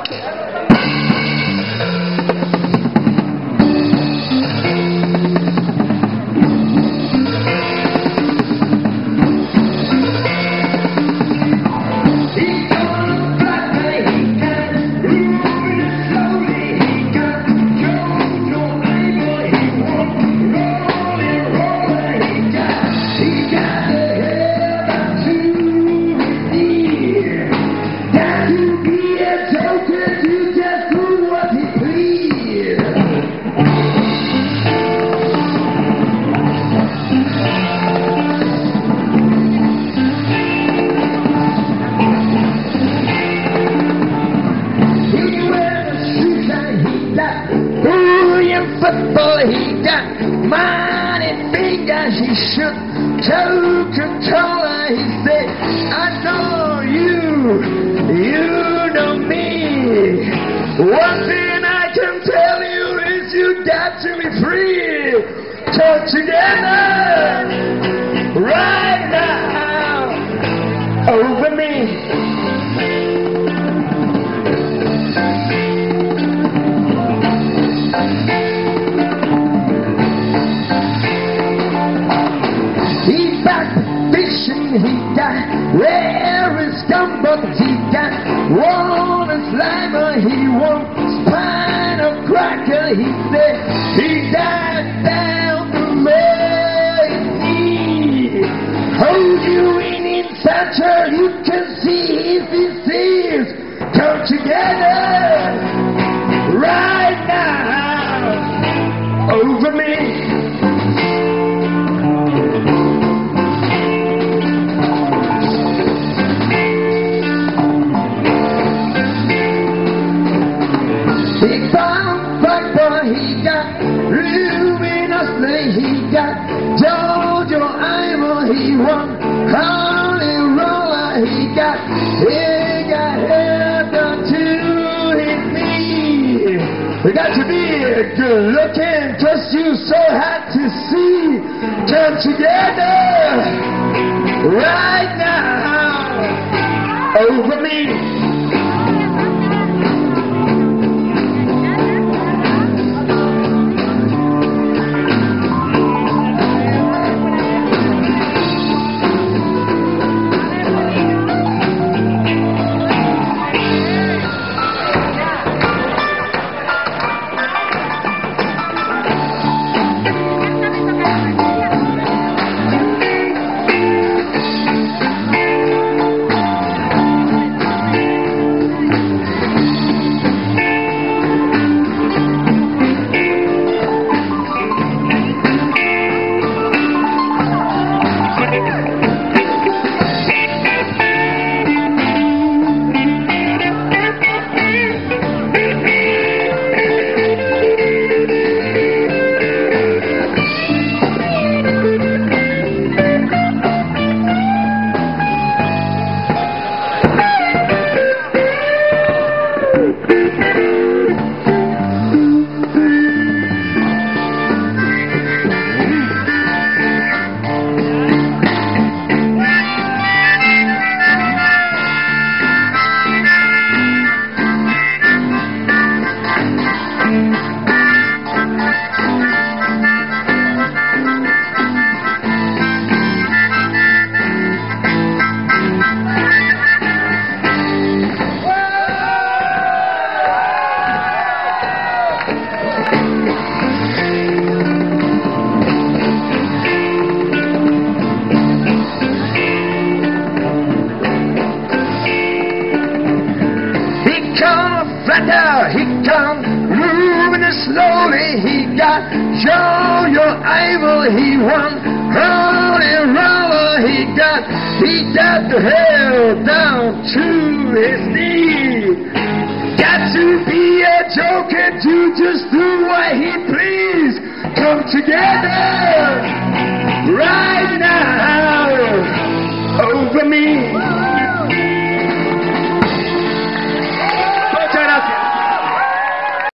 He got mighty fingers, he shook Coca-Cola. He said, I know you know me. One thing I can tell you is you got to be free. Come together right now over me. He got rare scumbuck, he got Walnut Slimer, he wants Spinal Cracker. He said he died down the lane. Hold you in such a you can see if he sees. Come together right now over me. He got luminously, he got Jojo Imer, he won Holy Roller, he got hair down to his knee. We got to be good looking, cause you so hard to see. Come together right now over me. He come moving slowly. He got Jojo Imer, he won Holy Roller. He got the hair down to his knee. Got to be a joker to just do what he please. Come together right now over me.